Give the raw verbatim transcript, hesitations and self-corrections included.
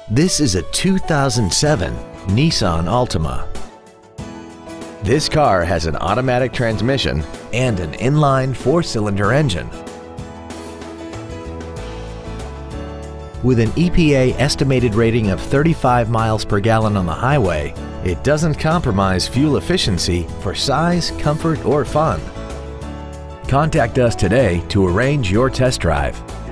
This is a two thousand seven Nissan Altima. This car has an automatic transmission and an inline four-cylinder engine. With an E P A estimated rating of thirty-five miles per gallon on the highway, it doesn't compromise fuel efficiency for size, comfort, or fun. Contact us today to arrange your test drive.